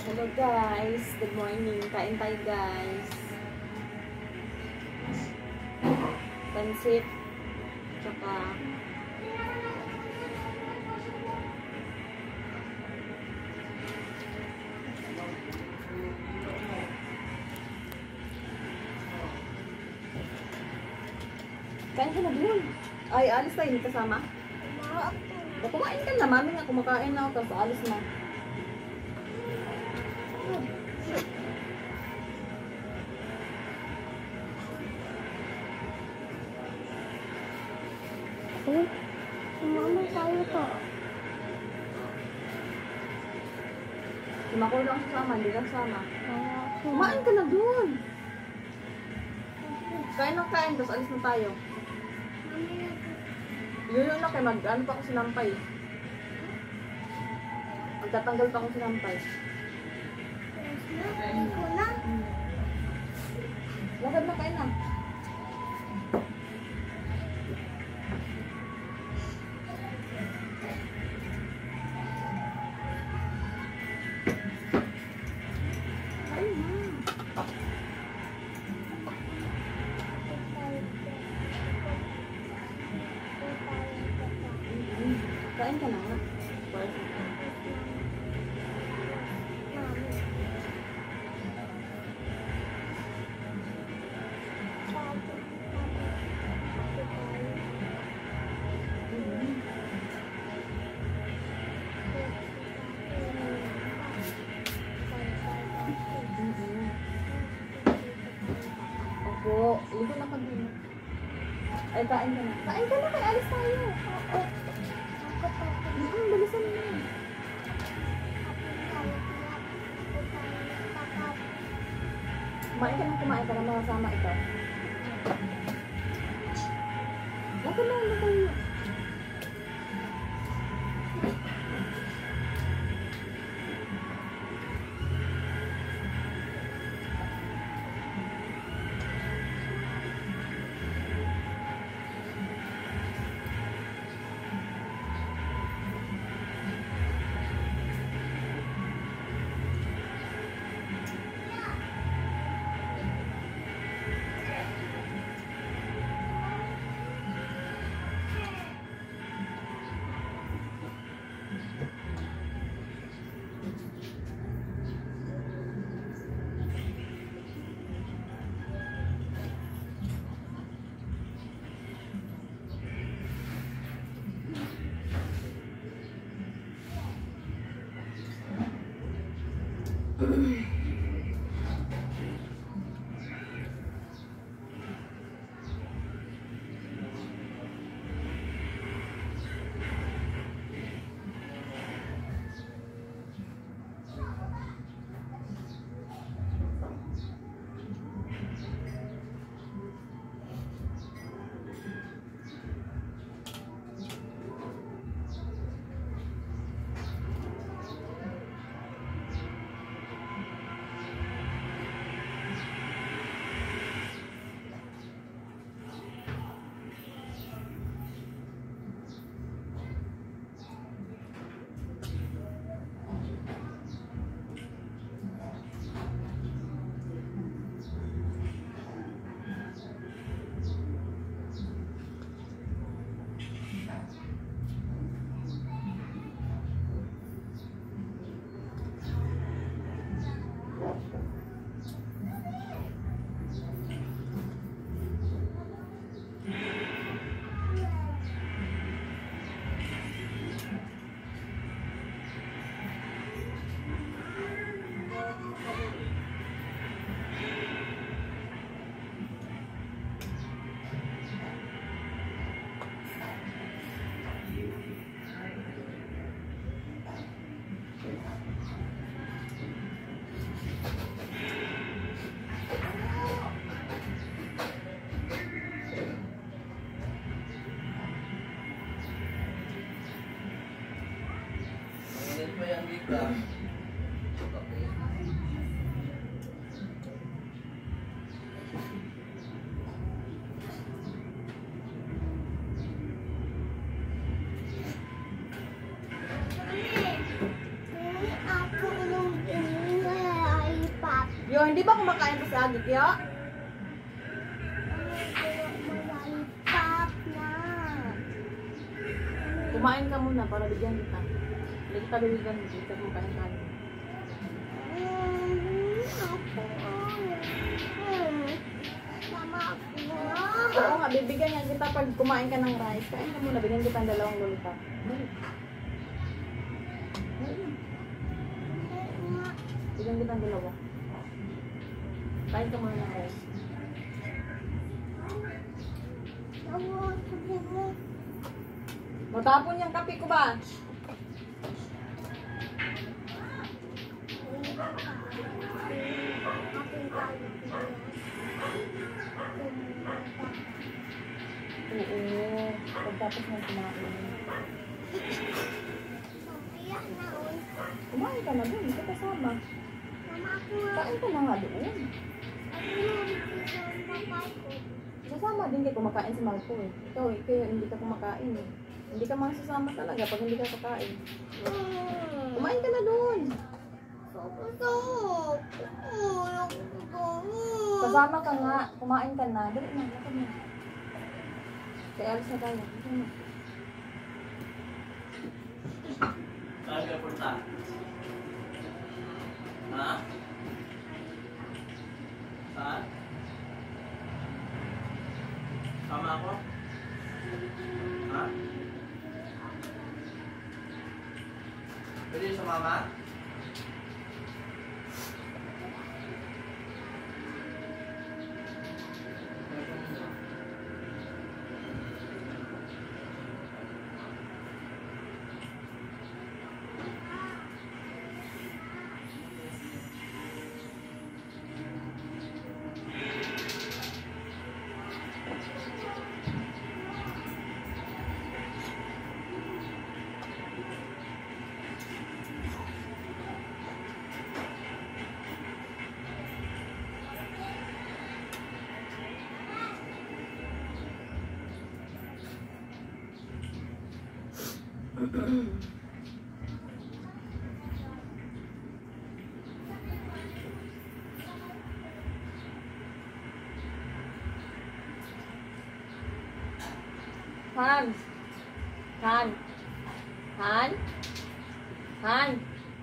Hello guys, good morning. Kain tayo guys. Pansit. Tsaka kain ka na dun. Ay, alis tayo. Hindi kasama. Kumain ka na. Mami nga kumakain na ako. Tapos alis na. Mama tayo to. Si Makoy lang sasama. Hindi lang sama. Kumain ka na dun. Kain ng kain. Tapos alis na tayo. Yun na kay ano pa ako sinampay. Magtatanggal pa ako sinampay. Lakad na kain na. Kain ka na nga. Opo, ligo na ka din. Ay, kain ka na. Kain ka na, kaya alis tayo. Oo. Balisan mo. Kumain ka na makasama ikaw. Lakad na, lakad na. pa yan dito. Yo, hindi ba kumakain ka sa agik, yo? Lollipop na. Kumain ka muna para bigyan kita. Hindi kita bibigyan, hindi kita kumakain ka. Ako. Sama ako. Oo nga, bibigyan niya kita pag kumain ka ng rice. Kain ka muna, bigyan kita ng 2 lollipop. Bigyan kita ng 2. Kain ka muna ng rice. Matapon yung kape ko ba? Oo, pagtapos ng kumain. Kumain ka na doon, hindi ka kasama. Kain ka na nga doon. Sasama din kayo kumakain si Marco eh. Ikaw eh, kaya hindi ka kumakain eh. Hindi ka masasama talaga pag hindi ka kakain. Kumain ka na doon. Kasama ka nga, kumain ka na. Dali na, lakad na. Kaya alis na tayo. Saan ka punta? Ha? Saan? Sama ako? Ha? Pwede sumama? Han. Han. Han. Han.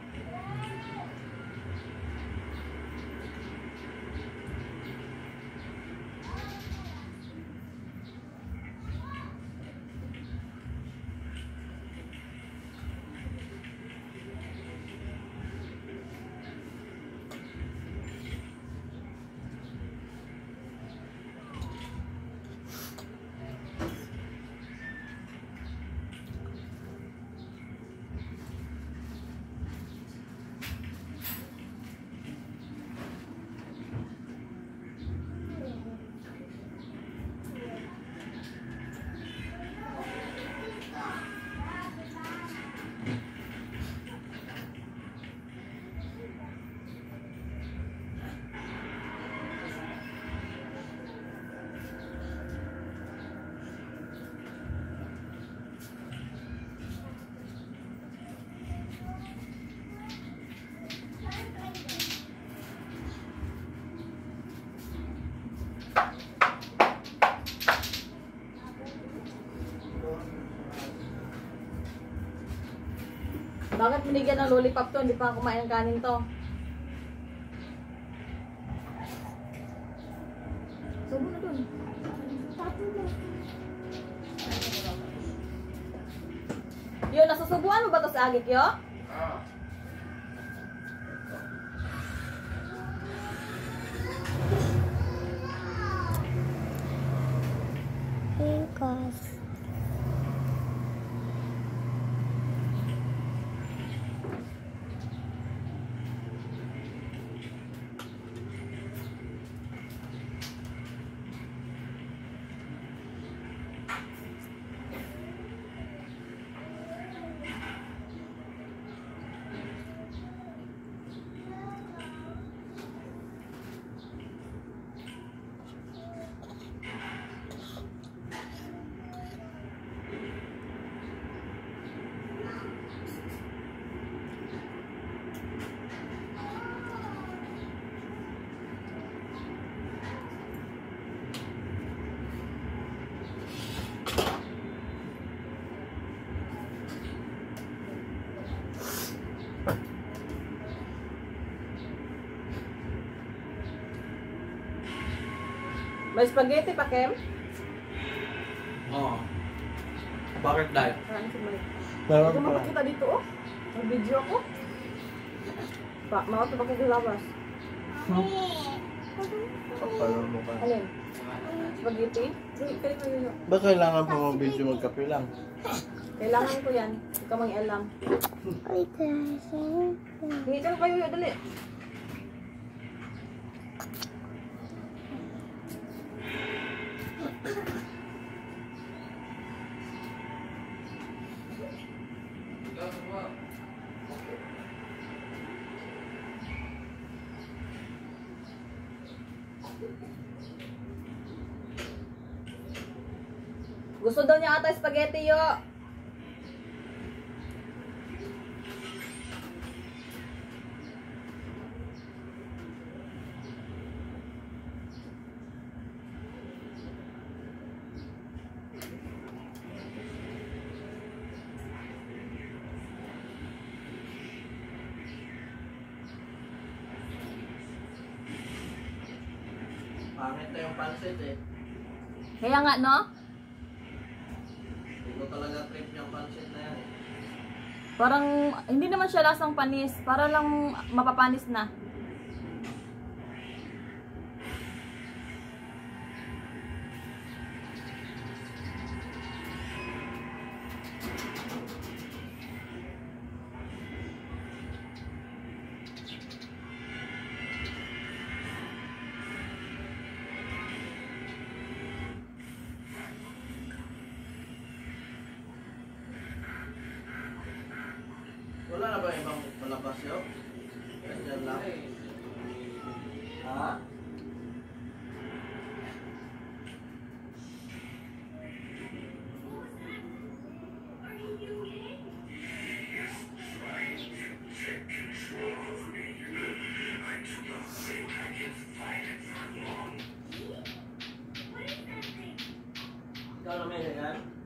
Bakit binigyan ng lollipop to? Hindi pa kumain ng kanin to. Subo na dun. Yo, nasusubuan mo ba to sa agik, yo? Because May spaghetti pa, Kem? Oo. Bakit dahil? Parang si Mike. Meron Ikaw pa. makakita dito, oh. Mag-video ako. Mga ito magkakalabas. Kapalo mo ka. Alin? Spaghetti? Uy, kayo kayo. Ba kailangan pa mag-video magkape lang? Kailangan ko yan. Ikaw mang alam. Ay, kasi. Hingi ka na kayo, dali. Gusto daw niya ata spaghetti, yo. Pangit na yung pansit eh. Kaya nga, no? Hindi ko talaga trip yung pansit na yan eh. Parang, hindi naman siya lasang panis. Para lang mapapanis na. Wala na ba ibang palabas yun? Ganyan lang. Ha? Ikaw na may ganyan?